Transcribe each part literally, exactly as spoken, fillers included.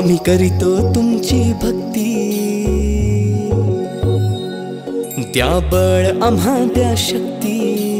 आम्ही करीतो तुमची भक्ती, द्या बळ आम्हा द्या शक्ती।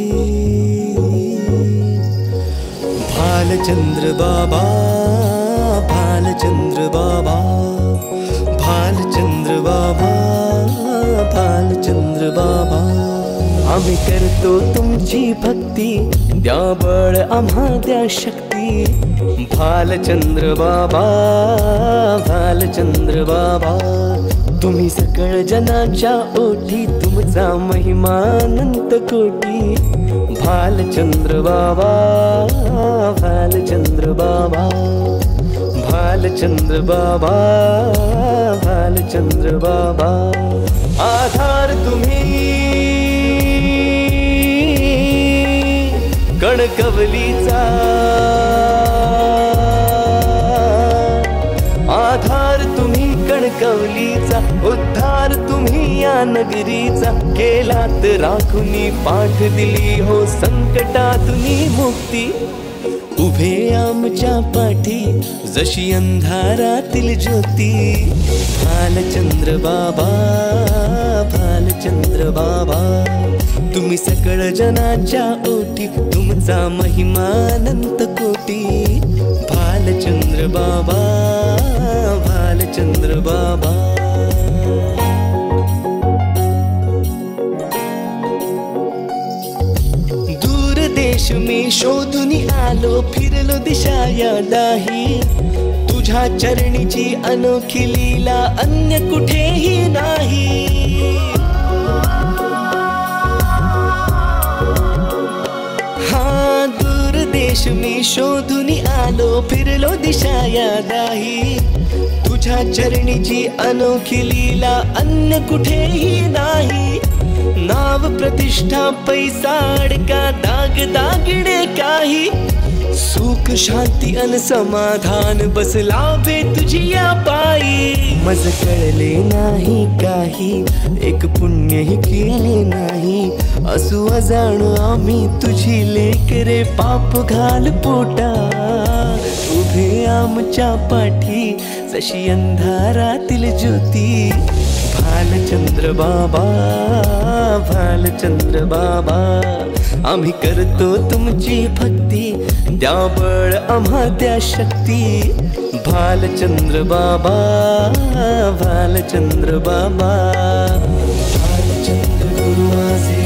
भालचंद्र बाबा, भालचंद्र बाबा, भालचंद्र बाबा, भालचंद्र बाबा। आम्ही करतो तुमची भक्ती, द्या बळ आम्हा द्या शक्ती। भालचंद्र बाबा, भालचंद्र बाबा, तुम्ही सकळ जनाच्या ओठी, तुमचा महिमा अनंत कोटी। भालचंद्र बाबा, भालचंद्र बाबा, भालचंद्र बाबा, भालचंद्र बाबा। आधार तुम्ही कणकवलीचा, आधार तुम्ही कणकवलीचा, उद्धार तुम्ही या नगरीचा। केलात राखुनी पाठ दिली हो संकटातुनी मुक्ती। उभे आमच्या पाठी जशी अंधारातील ज्योती। भालचंद्र बाबा, भालचंद्र बाबा, तुम्ही सकळ जनाच्या ओठी, तुमचा महिमा अनंत कोटी। भालचंद्र बाबा, भालचंद्र बाबा। दूर देश मी शोधून आलो, फिरलो दिशा या नाही। तुझ्या चरणीची अनोखी लीला अन्य कुठेही नाही। हा दूर देश मी शोधून आलो, फिरलो दिशा या नाही। तुझ्या चरणीची अनोखी लीला अन्य कुठेही नाही। नाव प्रतिष्ठा पैसा अडका दाग दागिने काही, सुख शांती अन समाधान बसला बे तुझी या पायी। मज कळले नाही काही, एक पुण्यही केले नाही। असू अजाणू आम्ही तुझी लेकरे, पाप घाल पोटा। उभे आमच्या पाठी जशी अंधारातील ज्योती। भालचंद्र बाबा, भालचंद्र बाबा, आम्ही करतो तुमची भक्ती, द्या बळ आम्हा द्या शक्ती। भालचंद्र बाबा, भालचंद्र बाबा, भालचंद्र गुरु माझे